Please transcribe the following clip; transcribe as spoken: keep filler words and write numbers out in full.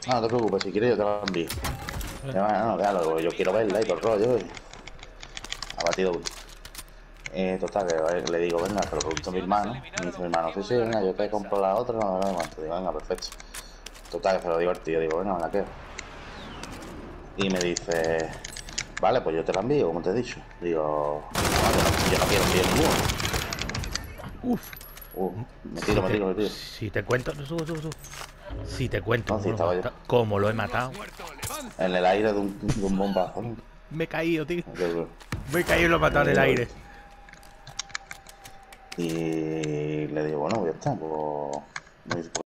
No, no te preocupes, si quieres yo te la envío. Vale. Bueno, no, déjalo, yo quiero verla y todo el rollo. Y... ha batido uno. Eh, total, que le digo, venga, pero pregunto a mi hermano. Y dice mi hermano, sí, sí, venga, yo te compro la otra, no, no, no, te digo, venga, perfecto. Total, que se lo digo al tío, digo, venga, venga, ¿qué? Y me dice, vale, pues yo te la envío, como te he dicho. Digo, no, yo no quiero enviar ninguno. Uf. Uh, me tiro, si me te, tiro, me tiro. Si te cuento, sub, sub, sub. Si te cuento No, si cómo, lo cómo lo he matado. En el aire de un, de un bombazo, ¿no? Me he caído, tío. Yo, me he caído y lo he matado en el aire. Y le digo, bueno, ya está, pues...